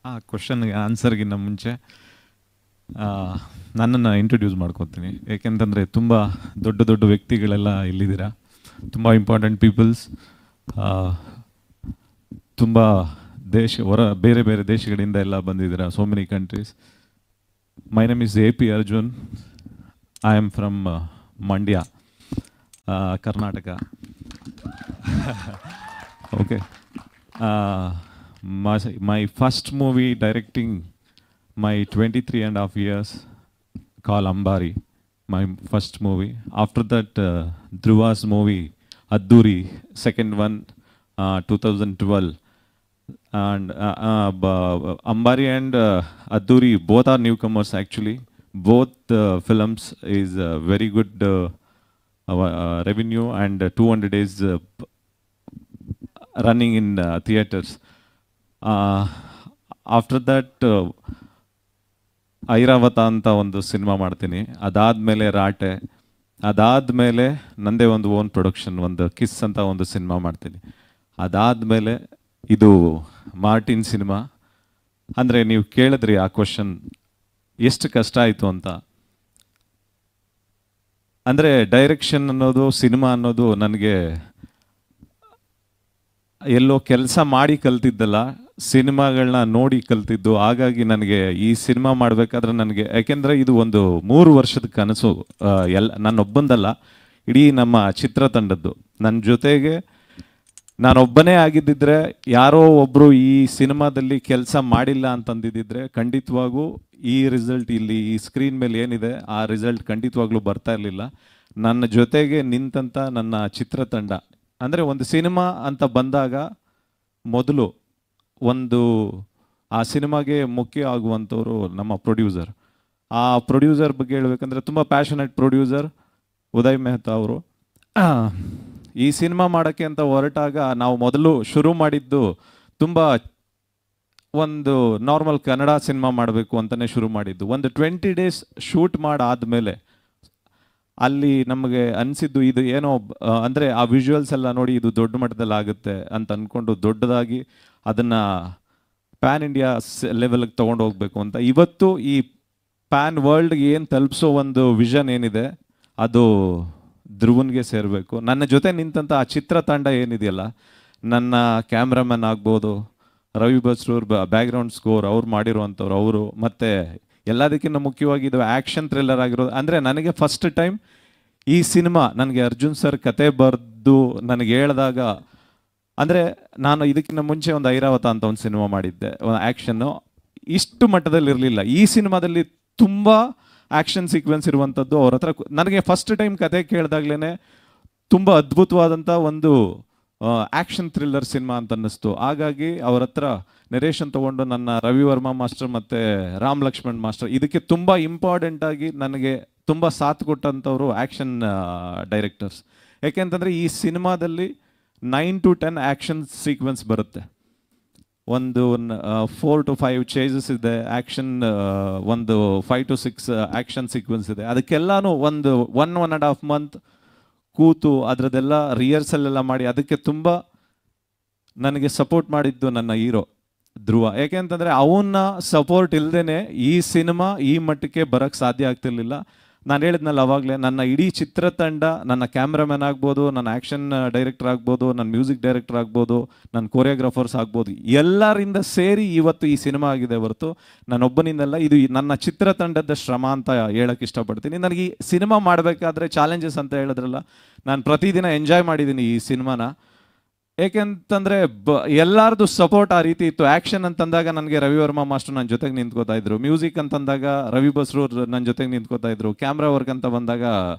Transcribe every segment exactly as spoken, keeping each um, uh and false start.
ಆ ಕ್ವಶನ್ಗೆ ಆನ್ಸರ್ಗಿನ್ನ ಮುಂಚೆ ನನ್ನನ್ನು ಇಂಟ್ರೊಡ್ಯೂಸ್ ಮಾಡ್ಕೊತೀನಿ. ಏಕೆಂತಂದರೆ ತುಂಬ ದೊಡ್ಡ ದೊಡ್ಡ ವ್ಯಕ್ತಿಗಳೆಲ್ಲ ಇಲ್ಲಿದ್ದೀರಾ, ತುಂಬ ಇಂಪಾರ್ಟೆಂಟ್ ಪೀಪಲ್ಸ್, ತುಂಬ ದೇಶ ಹೊರ ಬೇರೆ ಬೇರೆ ದೇಶಗಳಿಂದ ಎಲ್ಲ ಬಂದಿದ್ದೀರಾ, so many countries. My name is A P Arjun. I am from Mandya, Karnataka. Okay. My, my first movie directing my twenty-three and a half years called Ambari, my first movie. After that, uh, Dhruva's movie, Adduri, second one, uh, twenty twelve. And uh, uh, Ambari and uh, Adduri, both are newcomers actually. Both uh, films is uh, very good uh, uh, revenue and uh, two hundred days uh, running in uh, theaters. After that Airavata ಅಂತ ಒಂದು cinema ಮಾಡ್ತೀನಿ. ಅದಾದಮೇಲೆ ರಾಟೆ, ಅದಾದಮೇಲೆ ನನ್ನದೇ ಒಂದು own production, ಒಂದು kiss ಅಂತ ಒಂದು ಸಿನಿಮಾ ಮಾಡ್ತೀನಿ. ಅದಾದಮೇಲೆ ಇದು ಮಾರ್ಟಿನ್ ಸಿನಿಮಾ. ಅಂದರೆ ನೀವು ಕೇಳಿದ್ರಿ ಆ ಕ್ವಶನ್ ಎಷ್ಟು ಕಷ್ಟ ಆಯಿತು ಅಂತ. ಅಂದರೆ ಡೈರೆಕ್ಷನ್ ಅನ್ನೋದು, ಸಿನಿಮಾ ಅನ್ನೋದು ನನಗೆ ಎಲ್ಲೋ ಕೆಲಸ ಮಾಡಿ ಕಲ್ತಿದ್ದಲ್ಲ, ಸಿನಿಮಾಗಳನ್ನ ನೋಡಿ ಕಲ್ತಿದ್ದು. ಹಾಗಾಗಿ ನನಗೆ ಈ ಸಿನಿಮಾ ಮಾಡಬೇಕಾದ್ರೆ ನನಗೆ, ಯಾಕೆಂದರೆ ಇದು ಒಂದು ಮೂರು ವರ್ಷದ ಕನಸು, ಎಲ್ಲ ನನ್ನೊಬ್ಬಂದಲ್ಲ, ಇಡೀ ನಮ್ಮ ಚಿತ್ರತಂಡದ್ದು. ನನ್ನ ಜೊತೆಗೆ ನಾನೊಬ್ಬನೇ ಆಗಿದ್ದಿದ್ರೆ, ಯಾರೋ ಒಬ್ಬರು ಈ ಸಿನಿಮಾದಲ್ಲಿ ಕೆಲಸ ಮಾಡಿಲ್ಲ ಅಂತಂದಿದ್ದಿದ್ರೆ ಖಂಡಿತವಾಗೂ ಈ ರಿಸಲ್ಟ್ ಇಲ್ಲಿ ಈ ಸ್ಕ್ರೀನ್ ಮೇಲೆ ಏನಿದೆ ಆ ರಿಸಲ್ಟ್ ಖಂಡಿತವಾಗ್ಲೂ ಬರ್ತಾ ಇರಲಿಲ್ಲ. ನನ್ನ ಜೊತೆಗೆ ನಿಂತಂಥ ನನ್ನ ಚಿತ್ರತಂಡ, ಅಂದರೆ ಒಂದು ಸಿನಿಮಾ ಅಂತ ಬಂದಾಗ ಮೊದಲು ಒಂದು ಆ ಸಿನಿಮಾಗೆ ಮುಖ್ಯ ಆಗುವಂಥವ್ರು ನಮ್ಮ ಪ್ರೊಡ್ಯೂಸರ್. ಆ ಪ್ರೊಡ್ಯೂಸರ್ ಬಗ್ಗೆ ಹೇಳ್ಬೇಕಂದ್ರೆ ತುಂಬ ಪ್ಯಾಷನೇಟ್ ಪ್ರೊಡ್ಯೂಸರ್ ಉದಯ್ ಮೆಹ್ತಾ ಅವರು. ಈ ಸಿನಿಮಾ ಮಾಡೋಕ್ಕೆ ಅಂತ ಹೊರಟಾಗ ನಾವು ಮೊದಲು ಶುರು ಮಾಡಿದ್ದು ತುಂಬ ಒಂದು ನಾರ್ಮಲ್ ಕನ್ನಡ ಸಿನಿಮಾ ಮಾಡಬೇಕು ಅಂತಲೇ ಶುರು ಮಾಡಿದ್ದು. ಒಂದು ಟ್ವೆಂಟಿ ಡೇಸ್ ಶೂಟ್ ಮಾಡಾದಮೇಲೆ ಅಲ್ಲಿ ನಮಗೆ ಅನಿಸಿದ್ದು ಇದು ಏನೋ, ಅಂದರೆ ಆ ವಿಜುವಲ್ಸ್ ಎಲ್ಲ ನೋಡಿ ಇದು ದೊಡ್ಡ ಮಟ್ಟದಲ್ಲಿ ಆಗುತ್ತೆ ಅಂತ ಅಂದ್ಕೊಂಡು ದೊಡ್ಡದಾಗಿ ಅದನ್ನು ಪ್ಯಾನ್ ಇಂಡಿಯಾ ಲೆವೆಲ್ಗೆ ತೊಗೊಂಡು ಹೋಗಬೇಕು ಅಂತ. ಇವತ್ತು ಈ ಪ್ಯಾನ್ ವರ್ಲ್ಡ್ಗೆ ಏನು ತಲುಪಿಸೋ ಒಂದು ವಿಷನ್ ಏನಿದೆ ಅದು ಧ್ರುವನ್ಗೆ ಸೇರಬೇಕು. ನನ್ನ ಜೊತೆ ನಿಂತಂಥ ಆ ಚಿತ್ರತಂಡ ಏನಿದೆಯಲ್ಲ, ನನ್ನ ಕ್ಯಾಮ್ರಾಮನ್ ಆಗ್ಬೋದು, ರವಿ ಬಸ್ರೂರ್ ಬ್ಯಾಕ್ಗ್ರೌಂಡ್ ಸ್ಕೋರ್ ಅವ್ರು ಮಾಡಿರುವಂಥವ್ರು ಅವರು, ಮತ್ತು ಎಲ್ಲದಕ್ಕಿಂತ ಮುಖ್ಯವಾಗಿ ಇದು ಆ್ಯಕ್ಷನ್ ಥ್ರಿಲ್ಲರ್ ಆಗಿರೋದು. ಅಂದರೆ ನನಗೆ ಫಸ್ಟ್ ಟೈಮ್ ಈ ಸಿನಿಮಾ ನನಗೆ ಅರ್ಜುನ್ ಸರ್ ಕತೆ ಬರೆದು ನನಗೆ ಹೇಳಿದಾಗ, ಅಂದರೆ ನಾನು ಇದಕ್ಕಿಂತ ಮುಂಚೆ ಒಂದು ಐರಾವತ ಅಂತ ಒಂದು ಸಿನಿಮಾ ಮಾಡಿದ್ದೆ, ಒಂದು ಆ್ಯಕ್ಷನ್ನು ಇಷ್ಟು ಮಟ್ಟದಲ್ಲಿ ಇರಲಿಲ್ಲ. ಈ ಸಿನಿಮಾದಲ್ಲಿ ತುಂಬ ಆ್ಯಕ್ಷನ್ ಸೀಕ್ವೆನ್ಸ್ ಇರುವಂಥದ್ದು. ಅವ್ರ ಹತ್ರ ನನಗೆ ಫಸ್ಟ್ ಟೈಮ್ ಕತೆ ಕೇಳಿದಾಗ್ಲೇ ತುಂಬ ಅದ್ಭುತವಾದಂಥ ಒಂದು ಆ್ಯಕ್ಷನ್ ಥ್ರಿಲ್ಲರ್ ಸಿನಿಮಾ ಅಂತ ಅನ್ನಿಸ್ತು. ಹಾಗಾಗಿ ಅವ್ರ ಹತ್ರ ನೆರೇಷನ್ ತೊಗೊಂಡು ನನ್ನ ರವಿ ವರ್ಮಾ ಮಾಸ್ಟರ್ ಮತ್ತು ರಾಮ್ ಲಕ್ಷ್ಮಣ್ ಮಾಸ್ಟರ್ ಇದಕ್ಕೆ ತುಂಬ ಇಂಪಾರ್ಟೆಂಟಾಗಿ ನನಗೆ ತುಂಬ ಸಾಥ್ ಕೊಟ್ಟಂಥವ್ರು ಆ್ಯಕ್ಷನ್ ಡೈರೆಕ್ಟರ್ಸ್. ಯಾಕೆಂತಂದರೆ ಈ ಸಿನಿಮಾದಲ್ಲಿ nine to ten action sequence ಬರುತ್ತೆ. ಒಂದು ಫೋರ್ ಟು ಫೈವ್ ಚೇಸಸ್ ಇದೆ ಆ್ಯಕ್ಷನ್, ಒಂದು five to six action sequence ಇದೆ. ಅದಕ್ಕೆಲ್ಲನೂ ಒಂದು one one and half month ಕೂತು ಅದರದ್ದೆಲ್ಲ ರಿಹರ್ಸಲ್ ಎಲ್ಲ ಮಾಡಿ ಅದಕ್ಕೆ ತುಂಬ ನನಗೆ ಸಪೋರ್ಟ್ ಮಾಡಿದ್ದು ನನ್ನ ಹೀರೋ ಧ್ರುವ. ಯಾಕೆಂತಂದರೆ ಅವನ್ನ ಸಪೋರ್ಟ್ ಇಲ್ಲದೇ ಈ ಸಿನಿಮಾ ಈ ಮಟ್ಟಕ್ಕೆ ಬರೋಕ್ಕೆ ಸಾಧ್ಯ ಆಗ್ತಿರ್ಲಿಲ್ಲ. ನಾನು ಹೇಳಿದ್ನಲ್ಲ ಅವಾಗಲೇ, ನನ್ನ ಇಡೀ ಚಿತ್ರತಂಡ, ನನ್ನ ಕ್ಯಾಮ್ರಾಮನ್ ಆಗ್ಬೋದು, ನನ್ನ ಆ್ಯಕ್ಷನ್ ಡೈರೆಕ್ಟರ್ ಆಗ್ಬೋದು, ನನ್ನ ಮ್ಯೂಸಿಕ್ ಡೈರೆಕ್ಟರ್ ಆಗ್ಬೋದು, ನನ್ನ ಕೊರಿಯೋಗ್ರಾಫರ್ಸ್ ಆಗ್ಬೋದು, ಎಲ್ಲರಿಂದ ಸೇರಿ ಇವತ್ತು ಈ ಸಿನಿಮಾ ಆಗಿದೆ ಹೊರತು ನಾನೊಬ್ಬನಿಂದಲ್ಲ. ಇದು ನನ್ನ ಚಿತ್ರತಂಡದ ಶ್ರಮ ಅಂತ ಹೇಳೋಕ್ಕೆ ಇಷ್ಟಪಡ್ತೀನಿ. ನನಗೆ ಈ ಸಿನಿಮಾ ಮಾಡಬೇಕಾದ್ರೆ ಚಾಲೆಂಜಸ್ ಅಂತ ಹೇಳಿದ್ರಲ್ಲ, ನಾನು ಪ್ರತಿದಿನ ಎಂಜಾಯ್ ಮಾಡಿದ್ದೀನಿ ಈ ಸಿನಿಮಾನ. ಏಕೆಂತಂದರೆ ಬ ಎಲ್ಲರದು ಸಪೋರ್ಟ್ ಆ ರೀತಿ ಇತ್ತು. ಆ್ಯಕ್ಷನ್ ಅಂತಂದಾಗ ನನಗೆ ರವಿ ವರ್ಮಾ ಮಾಸ್ಟರ್ ನನ್ನ ಜೊತೆಗೆ ನಿಂತ್ಕೋತಾ ಇದ್ರು, ಮ್ಯೂಸಿಕ್ ಅಂತಂದಾಗ ರವಿ ಬಸ್ರೂರ್ ನನ್ನ ಜೊತೆಗೆ ನಿಂತ್ಕೋತಾ ಇದ್ರು, ಕ್ಯಾಮ್ರಾ ವರ್ಕ್ ಅಂತ ಬಂದಾಗ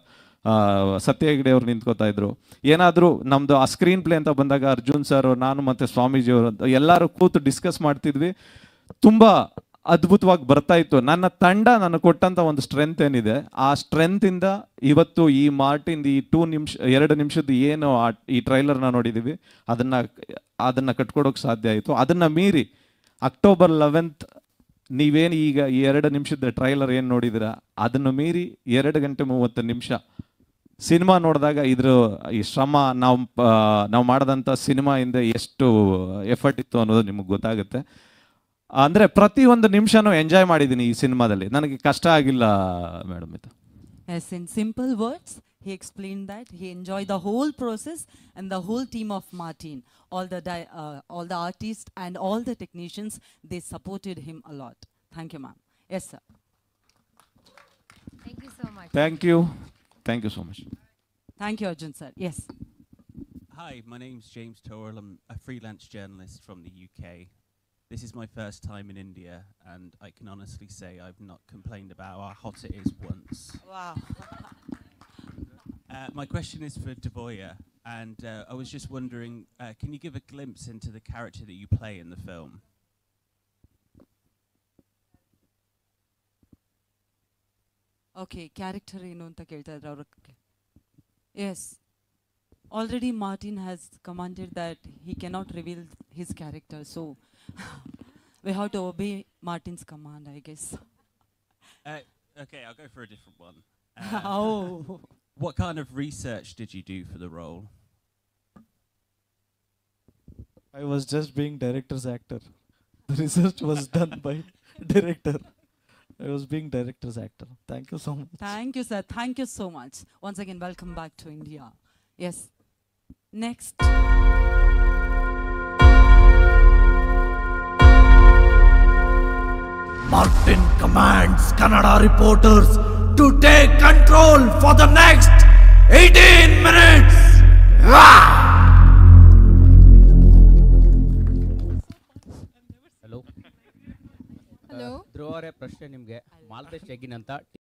ಸತ್ಯ ಹೆಗ್ಡೆ ಅವ್ರು ನಿಂತ್ಕೋತಾ ಇದ್ರು. ಏನಾದರೂ ನಮ್ಮದು ಆ ಸ್ಕ್ರೀನ್ ಪ್ಲೇ ಅಂತ ಬಂದಾಗ ಅರ್ಜುನ್ ಸರ್, ನಾನು ಮತ್ತು ಸ್ವಾಮೀಜಿಯವರು ಎಲ್ಲರೂ ಕೂತು ಡಿಸ್ಕಸ್ ಮಾಡ್ತಿದ್ವಿ. ತುಂಬ ಅದ್ಭುತವಾಗಿ ಬರ್ತಾ ಇತ್ತು. ನನ್ನ ತಂಡ ನನಗೆ ಕೊಟ್ಟಂಥ ಒಂದು ಸ್ಟ್ರೆಂತ್ ಏನಿದೆ, ಆ ಸ್ಟ್ರೆಂತಿಂದ ಇವತ್ತು ಈ ಮಾರ್ಟಿಂದ ಈ ಟೂ ನಿಮಿಷ ಎರಡು ನಿಮಿಷದ ಏನು ಈ ಟ್ರೈಲರ್ನ ನೋಡಿದ್ದೀವಿ ಅದನ್ನು ಅದನ್ನು ಕಟ್ಕೊಡೋಕ್ಕೆ ಸಾಧ್ಯ ಆಯಿತು. ಅದನ್ನು ಮೀರಿ ಅಕ್ಟೋಬರ್ ಲೆವೆಂತ್ ನೀವೇನು ಈಗ ಈ ಎರಡು ನಿಮಿಷದ ಟ್ರೈಲರ್ ಏನು ನೋಡಿದ್ದೀರಾ ಅದನ್ನು ಮೀರಿ ಎರಡು ಗಂಟೆ ಮೂವತ್ತು ನಿಮಿಷ ಸಿನಿಮಾ ನೋಡಿದಾಗ ಇದ್ರ ಈ ಶ್ರಮ, ನಾವು ನಾವು ಮಾಡಿದಂಥ ಸಿನಿಮಾ ಹಿಂದೆ ಎಷ್ಟು ಎಫರ್ಟ್ ಇತ್ತು ಅನ್ನೋದು ನಿಮಗೆ ಗೊತ್ತಾಗುತ್ತೆ. ಅಂದರೆ ಪ್ರತಿಯೊಂದು ನಿಮಿಷನೂ ಎಂಜಾಯ್ ಮಾಡಿದ್ದೀನಿ ಈ ಸಿನಿಮಾದಲ್ಲಿ, ನನಗೆ ಕಷ್ಟ ಆಗಿಲ್ಲ ಮೇಡಮ್ ಇದು. Yes, in simple words, he explained that he enjoyed the whole process and the whole team of Martin, all the di- uh, all the artists and all the technicians, they supported him a lot. Thank you, ma'am. Yes, sir. Thank you so much. Thank you thank you so much. Thank you, Arjun, sir. Yes. Hi, my name's James Torrell. I'm a freelance journalist from the U K. This is my first time in India, and I can honestly say I've not complained about how hot it is once. Wow. Uh, my question is for Devoya, and uh, I was just wondering, uh, can you give a glimpse into the character that you play in the film? Okay, character ಏನು ಅಂತ ಕೇಳ್ತಾ ಇದ್ರು ಅವ್ರ. Yes. Already Martin has commanded that he cannot reveal his character, so we have to obey Martin's command, I guess. Uh, okay, I'll go for a different one. Uh, Oh. What kind of research did you do for the role? I was just being director's actor. The research was done by director. I was being director's actor. Thank you so much. Thank you, sir. Thank you so much. Once again, welcome back to India. Yes. Next. Martin commands Kannada reporters to take control for the next eighteen minutes. Hello Hello. ಧ್ರುವರೇ ಪ್ರಶ್ನೆ ನಿಮಗೆ ಮಾಲ್ತೇಶ್ ಜಗ್ಗಿನ್ ಅಂತ